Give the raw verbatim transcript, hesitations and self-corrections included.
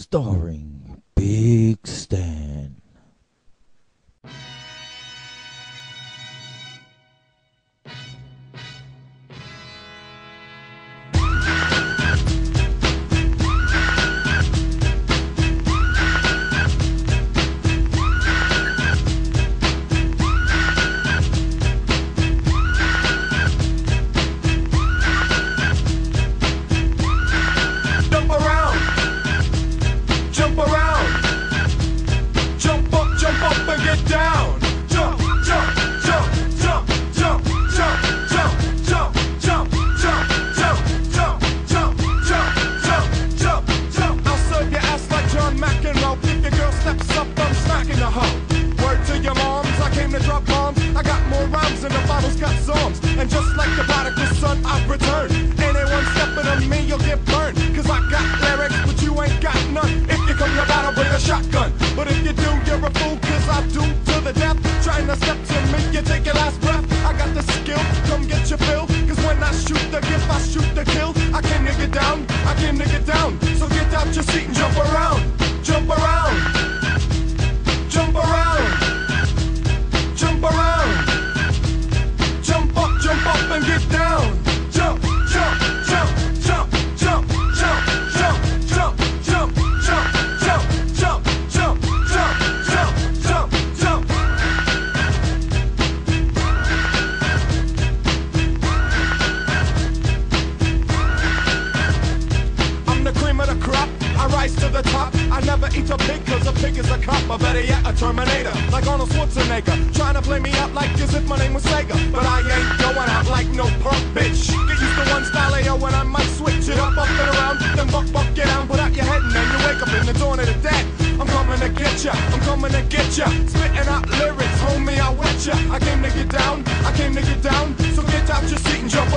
starring Big Stan. And just like the prodigal son, I've returned. Anyone stepping on me, you'll get burned. Cause I got lyrics, but you ain't got none. If you come to battle, bring a shotgun. But if you do, you're a fool, cause I do to the death. Trying to step to me, you take your last breath. I got the skill, come get your fill. Cause when I shoot the gift, I shoot the kill. I came to get down, I came to get down. So get out your seat and jump around. Jump around. Jump around. Jump around. Jump up, jump up and get down. Jump, jump, jump, jump, jump, jump, jump, jump, jump, jump, jump, jump, jump, jump, jump, jump, jump. I'm the cream of the crop. I rise to the top. I never eat a pig cause a pig is a cop. Or better yet, a Terminator. Like Arnold Schwarzenegger. Trying to play me out like as if my name was Sega. But I ain't going out like no punk bitch. Get used to one style A O when I might switch it up, up and around. Then buck, buck, get down, put out your head and then you wake up in the dawn of the dead. I'm coming to get ya, I'm coming to get ya. Spitting out lyrics, homie, I wet ya. I came to get down, I came to get down. So get out your seat and jump